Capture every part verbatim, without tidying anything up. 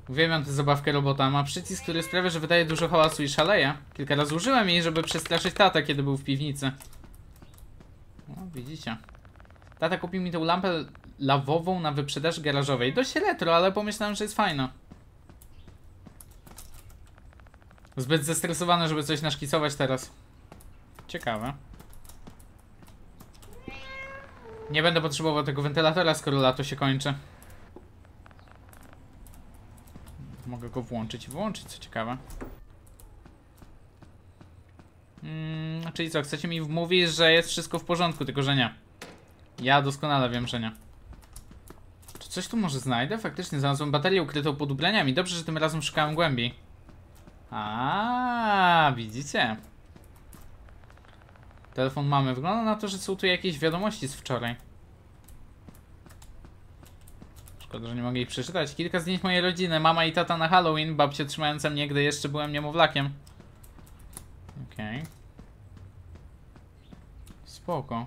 Uwielbiam tę zabawkę robota. Ma przycisk, który sprawia, że wydaje dużo hałasu i szaleje. Kilka razy użyłem jej, żeby przestraszyć tatę, kiedy był w piwnicy. O, widzicie. Tata kupił mi tą lampę lawową na wyprzedaży garażowej. Dość retro, ale pomyślałem, że jest fajna. Zbyt zestresowany, żeby coś naszkicować teraz. Ciekawe. Nie będę potrzebował tego wentylatora, skoro lato się kończy. Mogę go włączyć i wyłączyć, co ciekawe. Hmm, czyli co, chcecie mi wmówić, że jest wszystko w porządku, tylko że nie. Ja doskonale wiem, że nie. Czy coś tu może znajdę? Faktycznie znalazłem baterię ukrytą pod ubraniami. Dobrze, że tym razem szukałem głębiej. A, widzicie? Telefon mamy. Wygląda na to, że są tu jakieś wiadomości z wczoraj. Szkoda, że nie mogę ich przeczytać. Kilka zdjęć mojej rodziny. Mama i tata na Halloween. Babcia trzymająca mnie, gdy jeszcze byłem niemowlakiem. Okej. Okay. Spoko.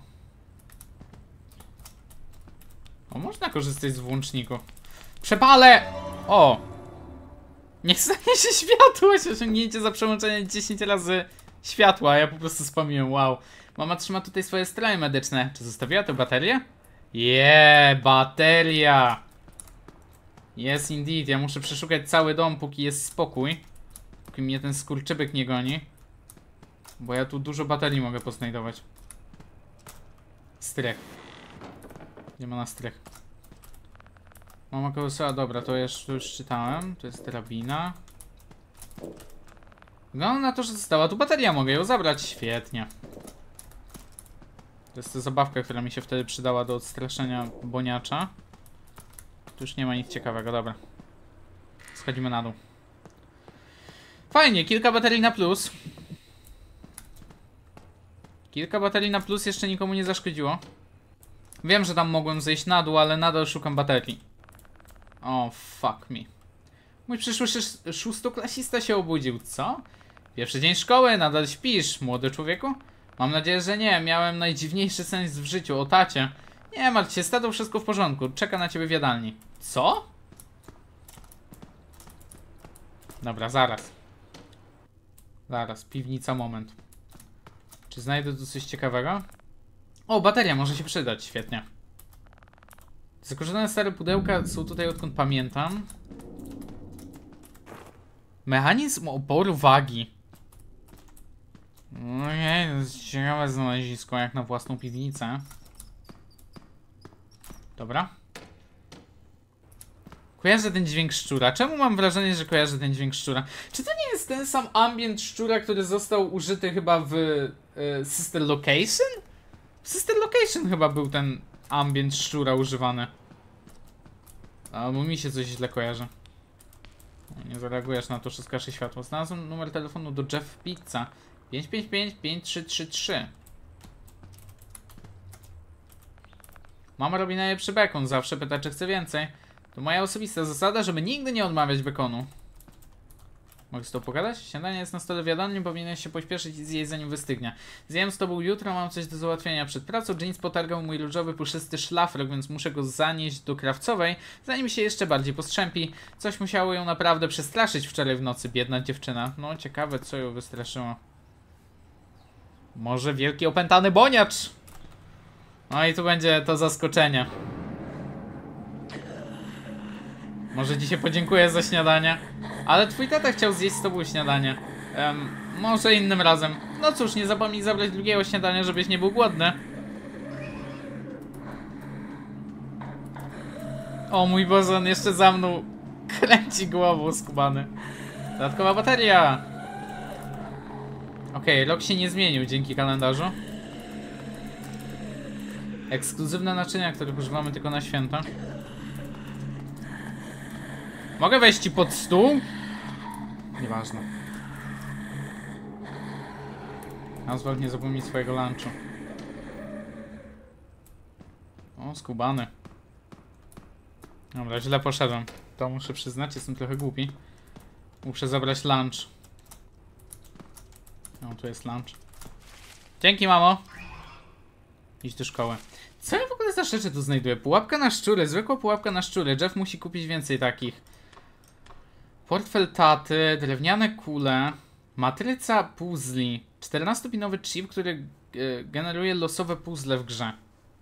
O, można korzystać z włączniku. Przepalę! O! Niech stanie się światło! Osiągnięcie za przełączenie dziesięć razy światła. Ja po prostu spamiłem, wow. Mama trzyma tutaj swoje stroje medyczne. Czy zostawiła tę baterię? Jeee, bateria! Yes, indeed. Ja muszę przeszukać cały dom, póki jest spokój. Póki mnie ten skurczybyk nie goni. Bo ja tu dużo baterii mogę poznajdować. Strych. Nie ma na strych. Mama kołysała, dobra, to już, to już czytałem. To jest drabina. No na to, że została tu bateria, mogę ją zabrać. Świetnie. To jest ta zabawka, która mi się wtedy przydała do odstraszenia boniacza. Tu już nie ma nic ciekawego, dobra. Schodzimy na dół. Fajnie, kilka baterii na plus. Kilka baterii na plus jeszcze nikomu nie zaszkodziło. Wiem, że tam mogłem zejść na dół, ale nadal szukam baterii. O, oh, fuck me. Mój przyszły szóstoklasista się obudził, co? Pierwszy dzień szkoły, nadal śpisz, młody człowieku? Mam nadzieję, że nie. Miałem najdziwniejszy sens w życiu, o tacie. Nie martw się, z tatą wszystko w porządku. Czeka na ciebie w jadalni. Co? Dobra, zaraz. Zaraz, piwnica, moment. Czy znajdę tu coś ciekawego? O, bateria może się przydać, świetnie. Zakorzenione stare pudełka są tutaj, odkąd pamiętam. Mechanizm oporu wagi. Ojej, to jest ciekawe znalezisko, jak na własną piwnicę. Dobra. Kojarzę ten dźwięk szczura. Czemu mam wrażenie, że kojarzę ten dźwięk szczura? Czy to nie jest ten sam ambient szczura, który został użyty chyba w y, Sister Location? W Sister Location chyba był ten ambient szczura używany. Albo mi się coś źle kojarzy. Nie zareagujesz na to, że skacze światło. Znalazłem numer telefonu do Jeff Pizza. pięć pięć pięć pięć trzy trzy trzy. Mama robi najlepszy bekon. Zawsze pyta, czy chce więcej. To moja osobista zasada, żeby nigdy nie odmawiać bekonu. Mogę z tobą pogadać? Śniadanie jest na stole w jadalni, powinieneś się pośpieszyć i zjeść, zanim wystygnie. Zjem z tobą jutro, mam coś do załatwienia przed pracą. Jeans potargał mój różowy, puszysty szlafrok, więc muszę go zanieść do krawcowej, zanim się jeszcze bardziej postrzępi. Coś musiało ją naprawdę przestraszyć wczoraj w nocy, biedna dziewczyna. No, ciekawe, co ją wystraszyło. Może wielki opętany boniacz? No i tu będzie to zaskoczenie. Może dzisiaj podziękuję za śniadanie. Ale twój tata chciał zjeść z tobą śniadanie. um, Może innym razem. No cóż, nie zapomnij zabrać drugiego śniadania, żebyś nie był głodny. O mój Boże, on jeszcze za mną kręci głową skubany. Dodatkowa bateria. Okej, okay, rok się nie zmienił dzięki kalendarzu. Ekskluzywne naczynia, których używamy tylko na święta. Mogę wejść ci pod stół? Nieważne. Nazwał, nie zapomnij swojego lunchu. O, skubany. Dobra, źle poszedłem. To muszę przyznać, jestem trochę głupi. Muszę zabrać lunch. No, tu jest lunch. Dzięki, mamo. Idź do szkoły. Co ja w ogóle za rzeczy tu znajduję? Pułapka na szczury, zwykła pułapka na szczury. Jeff musi kupić więcej takich. Portfel taty, drewniane kule, matryca puzli, czternastopinowy chip, który e, generuje losowe puzzle w grze.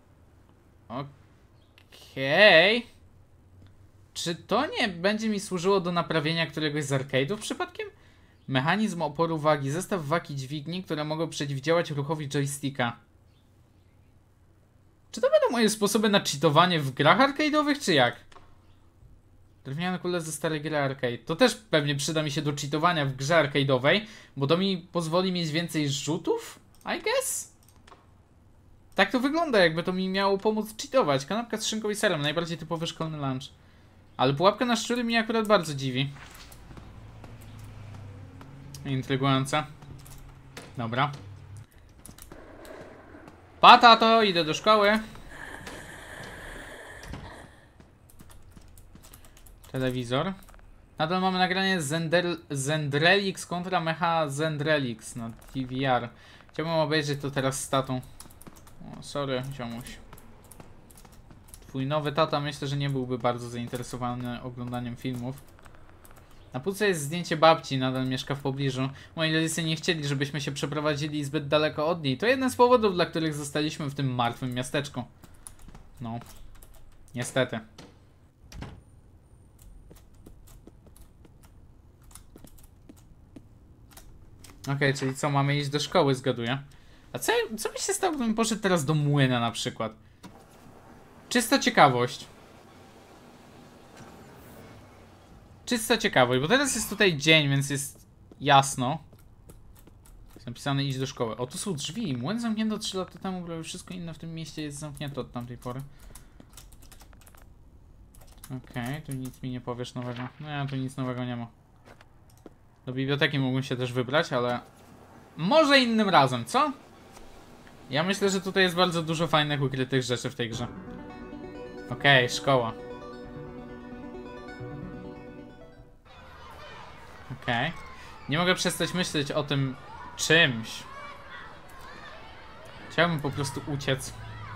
Okej. Okay. Czy to nie będzie mi służyło do naprawienia któregoś z arcade'ów przypadkiem? Mechanizm oporu wagi, zestaw wagi dźwigni, które mogą przeciwdziałać ruchowi joysticka. Czy to będą moje sposoby na cheatowanie w grach arcade'owych, czy jak? Drewniane kule ze starej gry arcade. To też pewnie przyda mi się do cheatowania w grze arcade'owej, bo to mi pozwoli mieć więcej rzutów, I guess? Tak to wygląda, jakby to mi miało pomóc cheatować. Kanapka z szynką i serem, najbardziej typowy szkolny lunch. Ale pułapka na szczury mnie akurat bardzo dziwi. Intrygujące. Dobra. Pa, tato, idę do szkoły. Telewizor. Nadal mamy nagranie Zender Zendrelix kontra Mecha Zendrelix na T V R. Chciałbym obejrzeć to teraz z tatą. O, sorry, ziomuś. Twój nowy tata myślę, że nie byłby bardzo zainteresowany oglądaniem filmów. Na półce jest zdjęcie babci, nadal mieszka w pobliżu. Moi rodzice nie chcieli, żebyśmy się przeprowadzili zbyt daleko od niej. To jeden z powodów, dla których zostaliśmy w tym martwym miasteczku. No. Niestety. Okej, okay, czyli co, mamy iść do szkoły, zgaduję. A co, co by się stało, gdybym poszedł teraz do młyna na przykład? Czysta ciekawość. Czysta ciekawość, bo teraz jest tutaj dzień, więc jest jasno. Jest napisane iść do szkoły. O, tu są drzwi. Młyn zamknięto trzy lata temu, bo wszystko inne w tym mieście jest zamknięte od tamtej pory. Okej, okay, tu nic mi nie powiesz nowego. No ja tu nic nowego nie ma. Do biblioteki mógłbym się też wybrać, ale... może innym razem, co? Ja myślę, że tutaj jest bardzo dużo fajnych, ukrytych rzeczy w tej grze. Okej, okay, szkoła. Okej. Okay. Nie mogę przestać myśleć o tym czymś. Chciałbym po prostu uciec.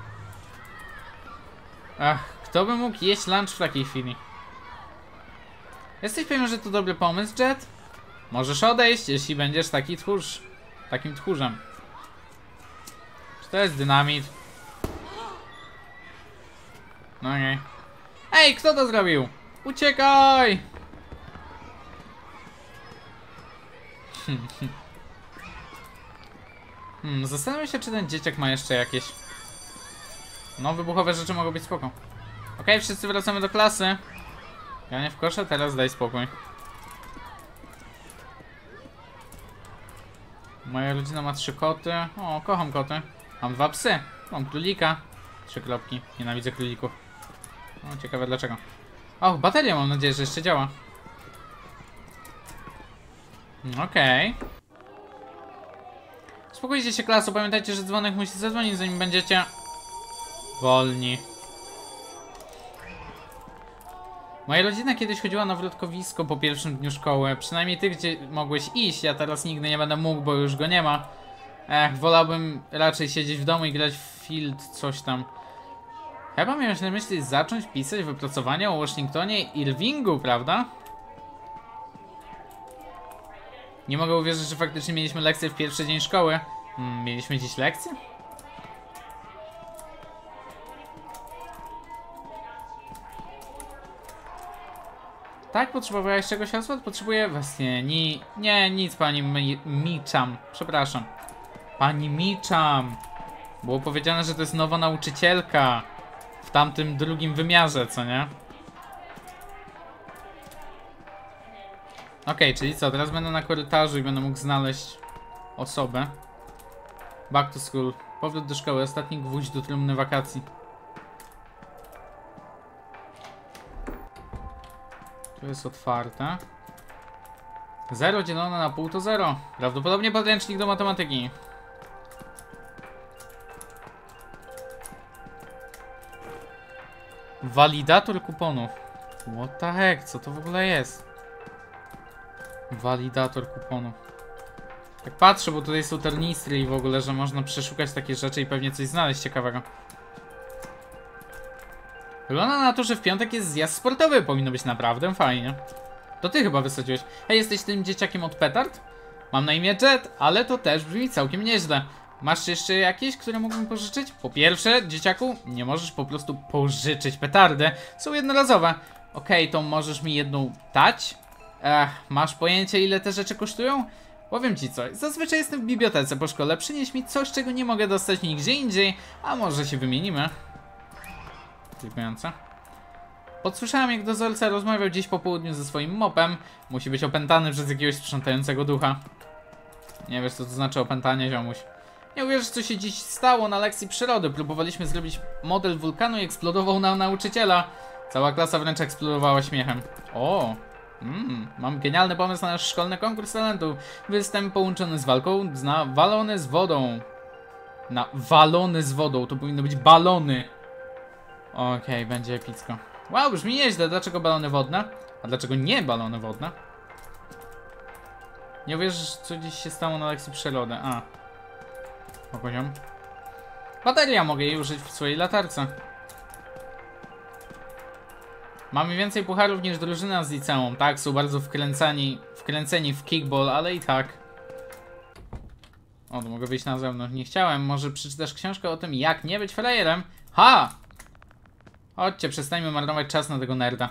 Ach, kto by mógł jeść lunch w takiej chwili? Jesteś pewien, że to dobry pomysł, Jet? Możesz odejść, jeśli będziesz taki tchórz. Takim tchórzem. Czy to jest dynamit? No okej. Okay. Ej, kto to zrobił? Uciekaj! hmm, zastanawiam się, czy ten dzieciak ma jeszcze jakieś... no, wybuchowe rzeczy mogą być spoko. Okej, okay, wszyscy wracamy do klasy. Ja nie w kosze, teraz daj spokój. Moja rodzina ma trzy koty. O, kocham koty. Mam dwa psy. Mam królika. Trzy kropki. Nienawidzę królików. O, ciekawe dlaczego. O, bateria mam nadzieję, że jeszcze działa. Okej. Okay. Spokójcie się, klaso. Pamiętajcie, że dzwonek musi zadzwonić, zanim będziecie wolni. Moja rodzina kiedyś chodziła na wrotkowisko po pierwszym dniu szkoły. Przynajmniej ty, gdzie mogłeś iść. Ja teraz nigdy nie będę mógł, bo już go nie ma. Ech, wolałbym raczej siedzieć w domu i grać w Field coś tam. Chyba miałem na myśli zacząć pisać wypracowania o Waszyngtonie i Irvingu, prawda? Nie mogę uwierzyć, że faktycznie mieliśmy lekcję w pierwszy dzień szkoły. Hmm, mieliśmy dziś lekcję? Tak? Potrzebowałeś czegoś, Oswald? Potrzebuję... właśnie, ni... nie, nic, pani mi... Miczam. Przepraszam. Pani Miczam. Było powiedziane, że to jest nowa nauczycielka. W tamtym drugim wymiarze, co nie? Okej, okay, czyli co? Teraz będę na korytarzu i będę mógł znaleźć osobę. Back to school. Powrót do szkoły. Ostatni gwóźdź do trumny wakacji. Tu jest otwarte. Zero dzielone na pół to zero. Prawdopodobnie podręcznik do matematyki. Walidator kuponów. What the heck? Co to w ogóle jest? Walidator kuponów. Tak patrzę, bo tutaj są tornistry i w ogóle, że można przeszukać takie rzeczy i pewnie coś znaleźć ciekawego. Wygląda na to, że w piątek jest zjazd sportowy. Powinno być naprawdę fajnie. To ty chyba wysadziłeś. Hej, jesteś tym dzieciakiem od petard? Mam na imię Jet, ale to też brzmi całkiem nieźle. Masz jeszcze jakieś, które mógłbym pożyczyć? Po pierwsze, dzieciaku, nie możesz po prostu pożyczyć petardy. Są jednorazowe. Okej, okay, to możesz mi jedną dać? Ech, masz pojęcie, ile te rzeczy kosztują? Powiem ci coś, zazwyczaj jestem w bibliotece po szkole. Przynieś mi coś, czego nie mogę dostać nigdzie indziej, a może się wymienimy. Dziękujące. Podsłyszałem, jak dozorca rozmawiał dziś po południu ze swoim mopem. Musi być opętany przez jakiegoś sprzątającego ducha. Nie wiesz, co to znaczy opętanie, ziomuś. Nie uwierzysz, co się dziś stało na lekcji przyrody. Próbowaliśmy zrobić model wulkanu i eksplodował na nauczyciela. Cała klasa wręcz eksplodowała śmiechem. O, mm, mam genialny pomysł na nasz szkolny konkurs talentu. Występ połączony z walką na walony z wodą. Na walony z wodą, to powinno być balony. Okej, okay, będzie epicko. Wow, brzmi nieźle. Dlaczego balony wodne? A dlaczego nie balony wodne? Nie uwierzysz, co dziś się stało na lekcji przyrody. A. Po poziom. Bateria, mogę jej użyć w swojej latarce. Mamy więcej pucharów niż drużyna z liceum. Tak, są bardzo wkręcani, wkręceni w kickball, ale i tak. O, to mogę wyjść na zewnątrz. Nie chciałem. Może przeczytasz książkę o tym, jak nie być frajerem? Ha! Chodźcie, przestańmy marnować czas na tego nerda.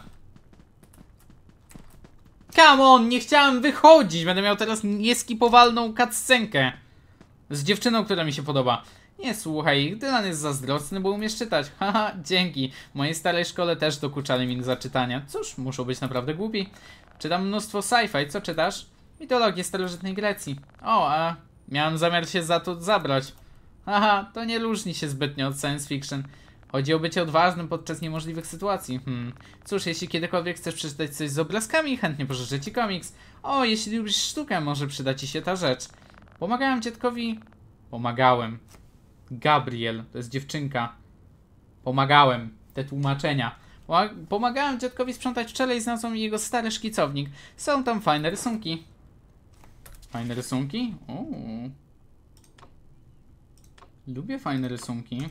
Come on, nie chciałem wychodzić. Będę miał teraz nieskipowalną cutscenkę z dziewczyną, która mi się podoba. Nie słuchaj, Dylan jest zazdrosny, bo umiesz czytać. Haha, dzięki. W mojej starej szkole też dokuczali mi za czytanie. Cóż, muszą być naprawdę głupi. Czytam mnóstwo sci-fi. Co czytasz? Mitologię starożytnej Grecji. O, a miałem zamiar się za to zabrać. Haha, to nie różni się zbytnio od science fiction. Chodzi o bycie odważnym podczas niemożliwych sytuacji. Hmm. Cóż, jeśli kiedykolwiek chcesz przeczytać coś z obrazkami, chętnie pożyczę ci komiks. O, jeśli lubisz sztukę, może przyda ci się ta rzecz. Pomagałem dziadkowi... Pomagałem. Gabriel, to jest dziewczynka. Pomagałem. Te tłumaczenia. Pomagałem dziadkowi sprzątać wczoraj i znalazłem jego stary szkicownik. Są tam fajne rysunki. Fajne rysunki? Uuu. Lubię fajne rysunki.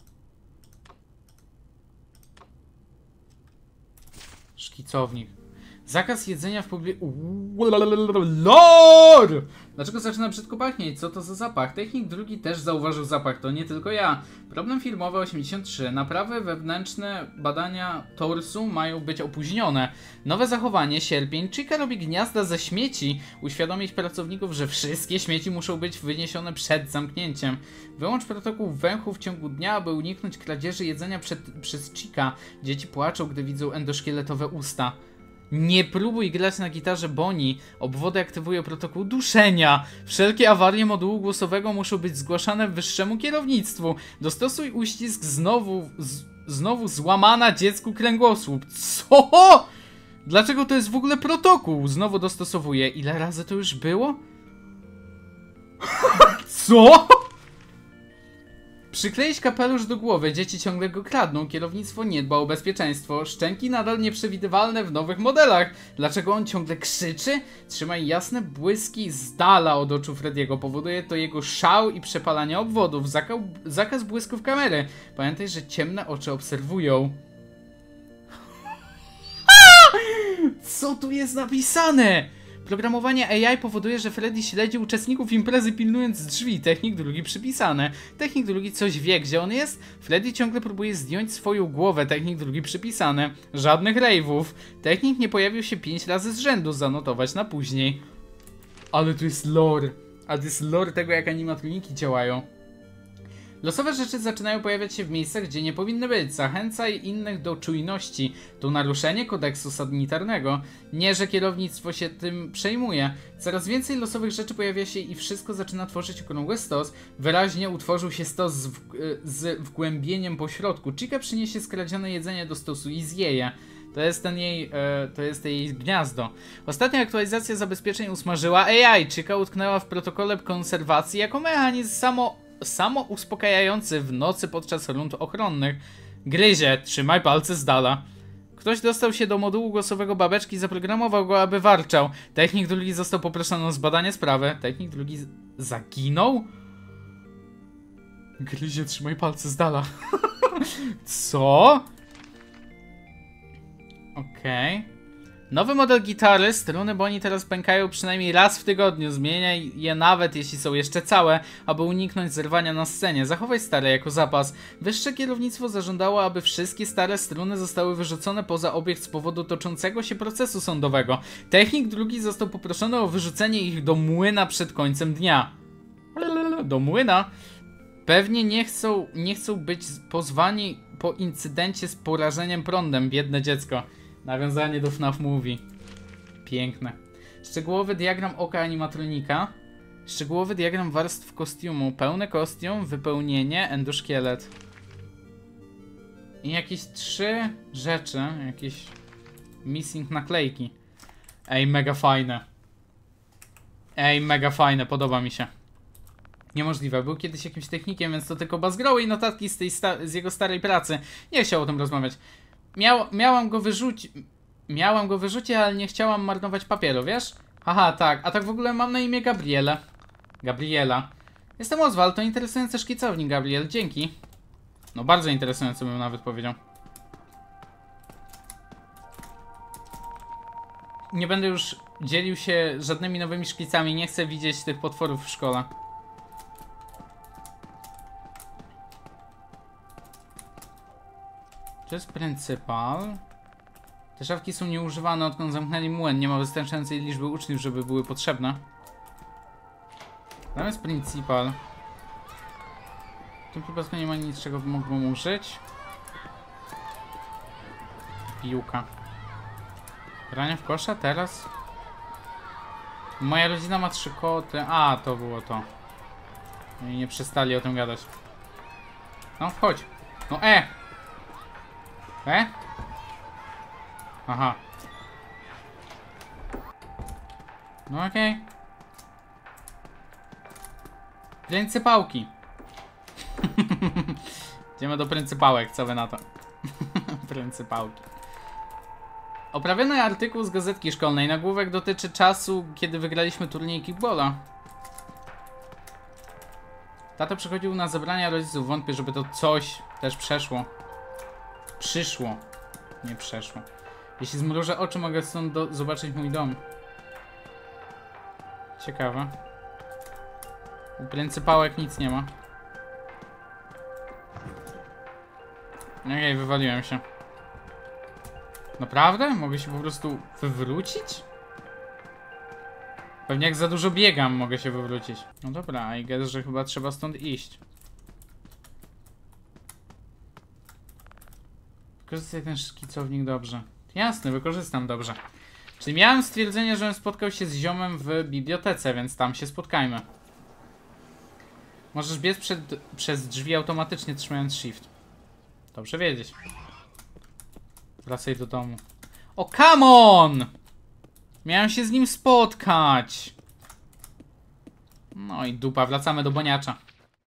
Szkicownik. Zakaz jedzenia w publiczności. Lord! Dlaczego zaczyna brzydko pachnieć? Co to za zapach? Technik drugi też zauważył zapach, to nie tylko ja. Problem filmowy osiemdziesiąt trzy. Naprawy wewnętrzne badania torsu mają być opóźnione. Nowe zachowanie, sierpień. Chica robi gniazda ze śmieci. Uświadomić pracowników, że wszystkie śmieci muszą być wyniesione przed zamknięciem. Wyłącz protokół węchu w ciągu dnia, aby uniknąć kradzieży jedzenia przed, przez Chica. Dzieci płaczą, gdy widzą endoszkieletowe usta. Nie próbuj grać na gitarze Bonnie. Obwody aktywują protokół duszenia. Wszelkie awarie modułu głosowego muszą być zgłaszane wyższemu kierownictwu. Dostosuj uścisk znowu... Z, znowu złamana dziecku kręgosłup. Co? Dlaczego to jest w ogóle protokół? Znowu dostosowuję. Ile razy to już było? Co? Przykleić kapelusz do głowy, dzieci ciągle go kradną, kierownictwo nie dba o bezpieczeństwo, szczęki nadal nieprzewidywalne w nowych modelach. Dlaczego on ciągle krzyczy? Trzymaj jasne błyski z dala od oczu Frediego, powoduje to jego szał i przepalanie obwodów, Zakał, zakaz błysków kamery. Pamiętaj, że ciemne oczy obserwują. Co tu jest napisane? Programowanie A I powoduje, że Freddy śledzi uczestników imprezy pilnując drzwi. Technik drugi przypisane. Technik drugi coś wie, gdzie on jest? Freddy ciągle próbuje zdjąć swoją głowę. Technik drugi przypisane. Żadnych rave'ów. Technik nie pojawił się pięć razy z rzędu. Zanotować na później. Ale tu jest lore. A to jest lore tego, jak animatroniki działają. Losowe rzeczy zaczynają pojawiać się w miejscach, gdzie nie powinny być. Zachęcaj innych do czujności. To naruszenie kodeksu sanitarnego. Nie, że kierownictwo się tym przejmuje. Coraz więcej losowych rzeczy pojawia się i wszystko zaczyna tworzyć okrągły stos. Wyraźnie utworzył się stos z, w, z wgłębieniem po środku. Chica przyniesie skradzione jedzenie do stosu i zje je. To jest ten jej, e, to jest jej gniazdo. Ostatnia aktualizacja zabezpieczeń usmażyła A I. Chica utknęła w protokole konserwacji jako mechanizm samo... samo uspokajający w nocy podczas rund ochronnych. Gryzie, trzymaj palce z dala. Ktoś dostał się do modułu głosowego babeczki i zaprogramował go, aby warczał. Technik drugi został poproszony o zbadanie sprawy. Technik drugi zaginął? Gryzie, trzymaj palce z dala. Co? Okej. Okay. Nowy model gitary, struny Bonnie teraz pękają przynajmniej raz w tygodniu. Zmieniaj je nawet jeśli są jeszcze całe, aby uniknąć zerwania na scenie. Zachowaj stare jako zapas. Wyższe kierownictwo zażądało, aby wszystkie stare struny zostały wyrzucone poza obiekt z powodu toczącego się procesu sądowego. Technik drugi został poproszony o wyrzucenie ich do młyna przed końcem dnia. Do młyna? Pewnie nie chcą, nie chcą być pozwani po incydencie z porażeniem prądem, biedne dziecko. Nawiązanie do F NAF Movie. Piękne. Szczegółowy diagram oka animatronika. Szczegółowy diagram warstw kostiumu. Pełny kostium, wypełnienie, endoszkielet. I jakieś trzy rzeczy. Jakieś missing naklejki. Ej, mega fajne. Ej, mega fajne, podoba mi się. Niemożliwe, był kiedyś jakimś technikiem, więc to tylko bazgroły i notatki z, tej z jego starej pracy. Nie chciał o tym rozmawiać. Miał, miałam go wyrzucić. Miałam go wyrzucić, ale nie chciałam marnować papieru, wiesz? Aha, tak. A tak w ogóle mam na imię Gabriele. Gabriela. Jestem Oswald, to interesujący szkicownik, Gabriel. Dzięki. No bardzo interesujący bym nawet powiedział. Nie będę już dzielił się żadnymi nowymi szkicami. Nie chcę widzieć tych potworów w szkole. To jest pryncypal. Te szafki są nieużywane, odkąd zamknęli młyn. Nie ma wystarczającej liczby uczniów, żeby były potrzebne. Tam jest pryncypal. W tym przypadku nie ma nic, czego mógłbym użyć. Piłka. Granie w kosza teraz? Moja rodzina ma trzy koty. A, to było to. I nie przestali o tym gadać. No, wchodź. No, e! E? Aha. No okej. Okay. Pryncypałki. Idziemy do pryncypałek, co wy na to? Pryncypałki. Oprawiony artykuł z gazetki szkolnej. Nagłówek dotyczy czasu, kiedy wygraliśmy turniej kickbola. Tato przychodził na zebrania rodziców. Wątpię, żeby to coś też przeszło. Przyszło. Nie przeszło. Jeśli zmrużę oczy, mogę stąd do zobaczyć mój dom. Ciekawe. U pryncypałek nic nie ma. Okej, okay, wywaliłem się. Naprawdę? Mogę się po prostu wywrócić? Pewnie jak za dużo biegam, mogę się wywrócić. No dobra, I guess, że chyba trzeba stąd iść. Wykorzystaj ten szkicownik dobrze. Jasne, wykorzystam dobrze. Czyli miałem stwierdzenie, że spotkał się z ziomem w bibliotece, więc tam się spotkajmy. Możesz biec przed, przez drzwi automatycznie, trzymając shift. Dobrze wiedzieć. Wracaj do domu. O, come on! Miałem się z nim spotkać. No i dupa, wracamy do Boniacza.